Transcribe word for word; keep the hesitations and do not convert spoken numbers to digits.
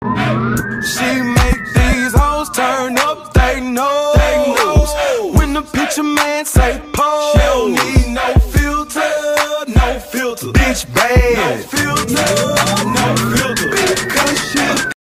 She make these hoes turn up, they know, they know. When the picture man say pose, she don't need no filter, no filter. Bitch bad, no filter, no filter. Because she